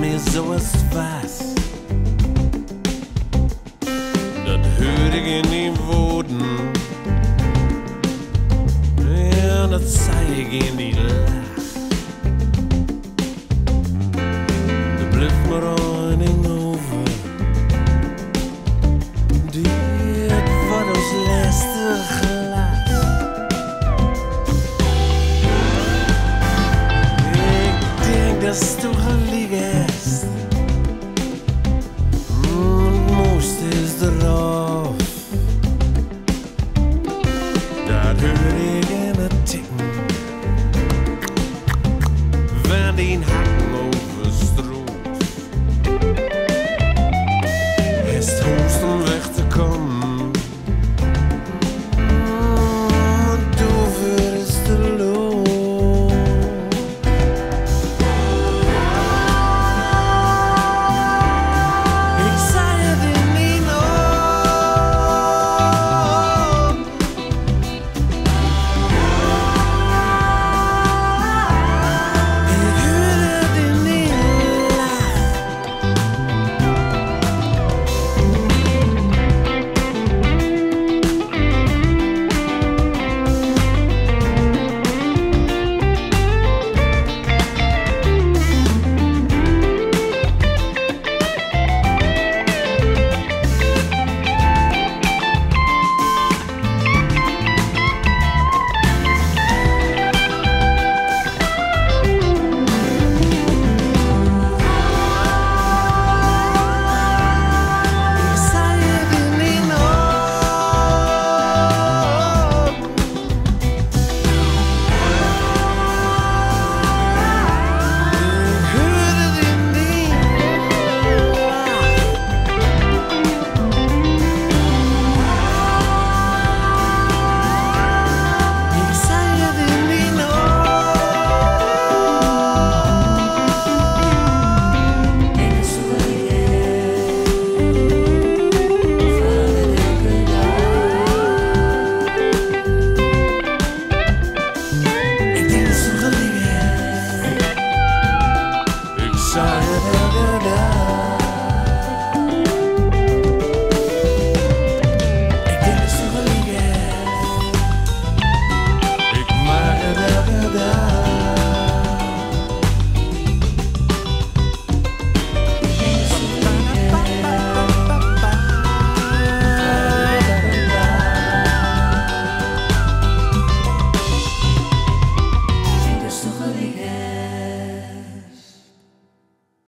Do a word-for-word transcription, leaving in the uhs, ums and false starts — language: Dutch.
meer zoals was. Dat hoorde ik in die woorden. En dat zei ik in die lach. De bluff me running over. Dit wordt ons laatste glas. Ik denk dat het toch geliefd is. Het mooiste is eraf. Dat hoor ik in het tikken van die hak.